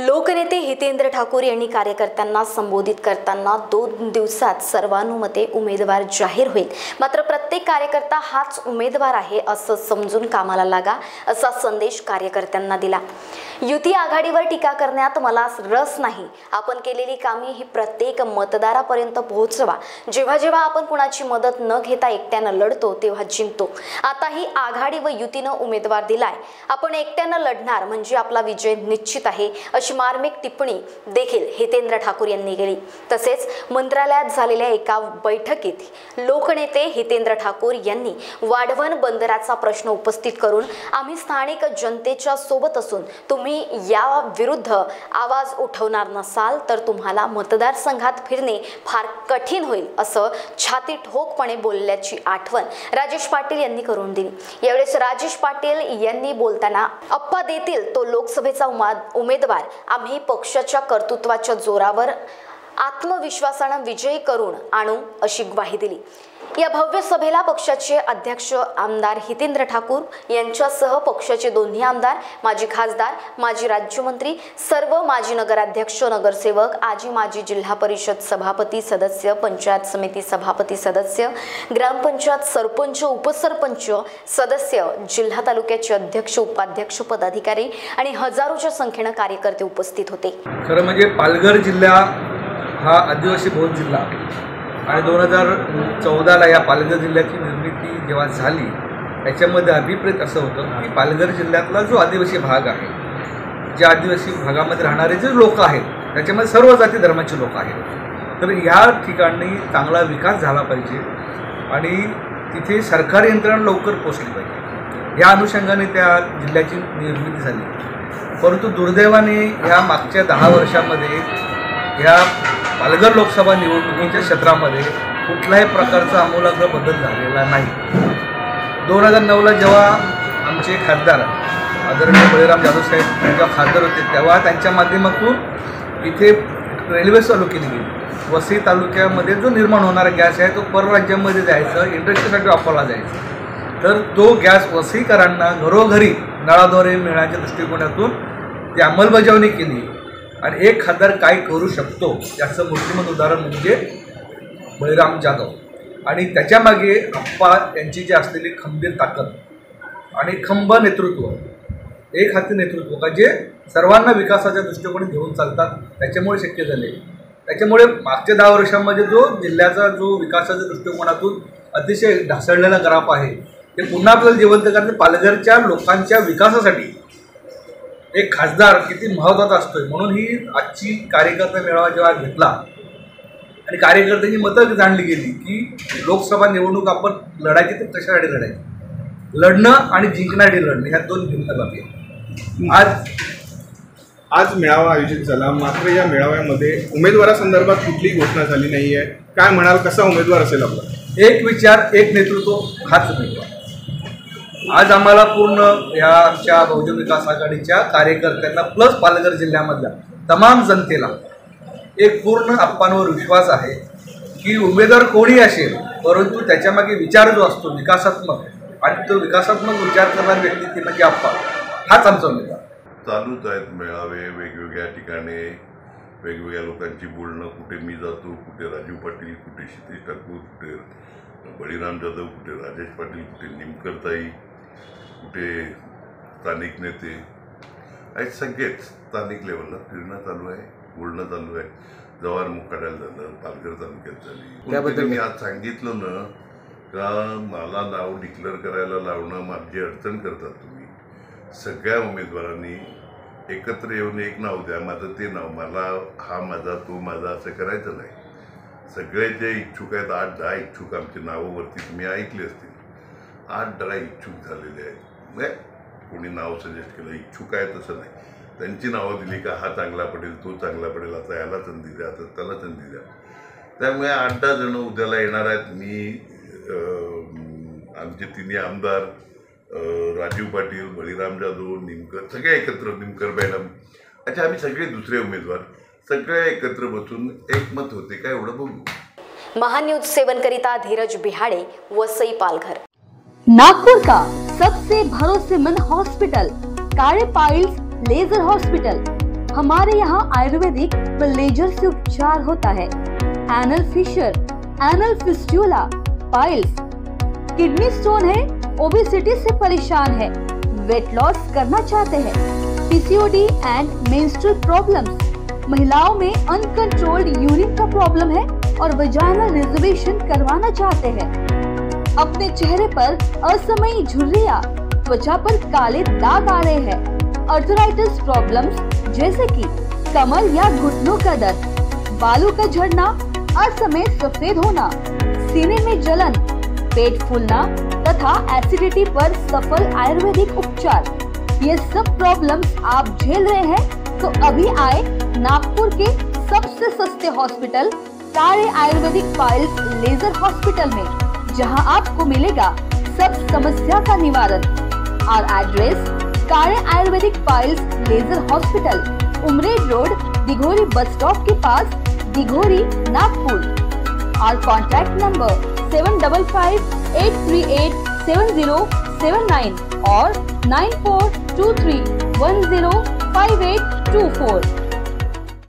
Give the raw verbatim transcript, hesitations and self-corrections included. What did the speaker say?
लोकनेते हितेंद्र ठाकूर यांनी कार्यकर्त्यांना संबोधित करताना दोन दिवसात सर्वानुमते उमेदवार जाहीर होईल, मात्र प्रत्येक कार्यकर्ता हाच उमेदवार आहे असं समजून कामाला लागा असा संदेश कार्यकर्त्यांना दिला। युती आघाडीवर टीका करण्यात मला रस नाही, आपण केलेली कामे ही प्रत्येक मतदारापर्यंत पोहोचवा। जेव्हा जेव्हा आपण कुणाची मदत न घेता एकट्यानं लढतो तेव्हा जिंकतो। आता ही आघाडी व युतीनं उमेदवार दिलाय, आपण एकट्यानं लढणार म्हणजे आपला विजय निश्चित आहे अशी मार्मिक टिप्पणी देखील हितेंद्र ठाकूर यांनी केली। तसेच मंत्रालयात झालेल्या एका बैठकीत लोकनेते हितेंद्र ठाकूर यांनी वाढवण बंदराचा प्रश्न उपस्थित करून आम्ही स्थानिक जनतेच्या सोबत असून तुम्ही या विरुद्ध आवाज उठवणार नसाल तर तुम्हाला मतदारसंघात फिरणे फार कठीण होईल असं छाती ठोकपणे बोलल्याची आठवण राजेश पाटील यांनी करून दिली। यावेळेस राजेश पाटील यांनी बोलताना अप्पा देतील तो लोकसभेचा उमेदवार आम्ही पक्षाच्या कर्तृत्वाच्या जोरावर आत्मविश्वासाने विजयी करून आणू अशी ग्वाही दिली। या भव्य सभेला पक्षाचे अध्यक्ष आमदार हितेंद्र ठाकूर यांच्यासह पक्षाचे दोन्ही आमदार, माजी खासदार, माजी राज्यमंत्री, सर्व माजी नगराध्यक्ष, नगरसेवक, आजी माजी जिल्हा परिषद सभापती सदस्य, पंचायत समिती सभापती सदस्य, ग्रामपंचायत सरपंच, उपसरपंच सदस्य, जिल्हा तालुक्याचे अध्यक्ष, उपाध्यक्ष, पदाधिकारी आणि हजारोच्या संख्येने कार्यकर्ते उपस्थित होते। खरं म्हणजे पालघर जिल्हा हा आदिवासी बहुल जिल्हा आणि दोन हजार चौदाला या पालघर जिल्ह्याची निर्मिती जेव्हा झाली त्याच्यामध्ये अभिप्रेत असं होतं की पालघर जिल्ह्यातला जो आदिवासी भाग आहे, ज्या आदिवासी भागामध्ये राहणारे जे लोक आहेत त्याच्यामध्ये सर्व जाती धर्माचे लोक आहेत, तर ह्या ठिकाणी चांगला विकास झाला पाहिजे आणि तिथे सरकारी यंत्रणा लवकर पोचली पाहिजे, या अनुषंगाने त्या जिल्ह्याची निर्मिती झाली। परंतु दुर्दैवाने ह्या मागच्या दहा वर्षामध्ये ह्या पालघर लोकसभा निवडणुकीच्या क्षेत्रामध्ये कुठल्याही प्रकारचा आमूलाग्र बदल झालेला नाही। दोन हजार नऊला जेव्हा आमचे खासदार आदरणीय बळीराम जाधव साहेब जेव्हा खासदार होते तेव्हा त्यांच्या माध्यमातून इथे रेल्वे चालू केली गेली। वसई तालुक्यामध्ये जो निर्माण होणारा गॅस आहे तो परराज्यामध्ये जायचं, इंडस्ट्रीसाठी वापरला जायचा, तर तो गॅस वसईकरांना घरोघरी नळाद्वारे मिळण्याच्या दृष्टिकोनातून ती अंमलबजावणी केली आणि एक खासदार काय करू शकतो याचं मूर्तिमंत उदाहरण म्हणजे बळीराम जाधव आणि त्याच्यामागे अप्पा यांची जी असलेली खंबीर ताकद आणि खंब नेतृत्व, एक हाती नेतृत्व का जे सर्वांना विकासाच्या दृष्टिकोनातून घेऊन चालतात, त्याच्यामुळे शक्य झाले। त्याच्यामुळे मागच्या दहा वर्षांमध्ये जो जिल्ह्याचा जो विकासाच्या दृष्टिकोनातून अतिशय ढासळलेला ग्राफ आहे ते पुन्हा आपल्याला जिवंत करणे, पालघरच्या लोकांच्या विकासासाठी एक खासदार किती महत्त्वाचा असतोय म्हणून ही आजची कार्यकर्ता मेळावा जेव्हा घेतला आणि कार्यकर्त्यांची मतं जाणली गेली की लोकसभा निवडणूक आपण लढायची तर कशासाठी लढायची, लढणं आणि जिंकण्यासाठी लढणं ह्या दोन भिन्न बाबी आहेत। आज आज मेळावा आयोजित झाला, मात्र या मेळाव्यामध्ये उमेदवारासंदर्भात कुठलीही घोषणा झाली नाही आहे। काय म्हणाल, कसा उमेदवार असेल आपला? एक विचार, एक नेतृत्व, हाच उमेदवार। आज आम्हाला पूर्ण या आमच्या बहुजन विकास आघाडीच्या कार्यकर्त्यांना प्लस पालघर जिल्ह्यामधल्या तमाम जनतेला एक पूर्ण अप्पांवर विश्वास आहे की उमेदवार कोणी असेल परंतु त्याच्यामागे विचार जो असतो विकासात्मक आणि तो विकासात्मक विचार करणारी व्यक्ती ती म्हणजे अप्पा, हाच आमचा उमेदवार। चालूच आहेत मेळावे वेगवेगळ्या ठिकाणी, वेगवेगळ्या लोकांची बोलणं, कुठे मी जातो, कुठे राजू पाटील, कुठे क्षितिज ठाकूर, कुठे बळीराम जाधव, कुठे राजेश पाटील, कुठे निमकरताई, कुठे स्थानिक नेते आहेत, सगळेच स्थानिक लेवलला फिरणं चालू आहे, बोलणं चालू आहे। जव्हार मुखाड्याला झालं, पालघर तालुक्यात झाली, त्याबद्दल मी आज सांगितलं ना का मला नाव डिक्लेअर करायला लावणं माझी अडचण करतात तुम्ही। सगळ्या उमेदवारांनी एकत्र येऊन एक नाव द्या, माझं ते नाव, मला हा माझा तो माझा असं करायचं नाही। सगळे जे इच्छुक आहेत, आठ दहा इच्छुक आमची नावावरती तुम्ही ऐकली असतील, आठ दहा इच्छुक झालेले आहेत। नाही कोणी नाव सजेस्ट केलं, इच्छुक आहे तसं नाही, त्यांची नावं दिली का हा चांगला पडेल, तो चांगला पडेल, आता याला संधी द्या, आता त्याला संधी द्या। त्यामुळे आठ दहा जण उद्याला येणार आहेत। मी आमचे तिन्ही आमदार राजीव पाटील, बळीराम जाधव, निमकर, सगळे एकत्र, निमकर मॅडम, अच्छा आम्ही सगळे दुसरे उमेदवार सगळे एकत्र बसून एकमत होते काय एवढं बघू। महान्यूज सेवन करिता धीरज बिहाड़े, वसई, पालघर। नागपुर का सबसे भरोसेमंद hospital Kale piles laser hospital, हमारे यहाँ आयुर्वेदिक व लेजर से उपचार होता है। Anal fissure, anal fistula, piles, kidney stone है, ओबेसिटी से परेशान है, वेट लॉस करना चाहते हैं, पीसीओडी एंड मेंस्ट्रुअल प्रॉब्लम्स, महिलाओं में अनकंट्रोल्ड यूरिन का प्रॉब्लम है और वजाइनल रिजर्वेशन करवाना चाहते हैं, अपने चेहरे पर असमयी झुर्रियां, त्वचा पर काले दाग आ रहे हैं, अर्थराइटिस प्रॉब्लम्स जैसे कि कमर या घुटनों का दर्द, बालों का झड़ना, असमय सफेद होना, सीने में जलन, पेट फूलना तथा एसिडिटी पर सफल आयुर्वेदिक उपचार, ये सब प्रॉब्लम्स आप झेल रहे हैं तो अभी आए नागपुर के सबसे सस्ते हॉस्पिटल कार्य आयुर्वेदिक पाइल्स लेजर हॉस्पिटल में, जहां आपको मिलेगा सब समस्या का निवारण। और एड्रेस कार्य आयुर्वेदिक piles laser hospital, Umred road, Dighori bus stop के पास, दिघोरी, नागपुर। और contact number seven double five eight three eight seven zero seven nine और nine four two three one zero five eight two four.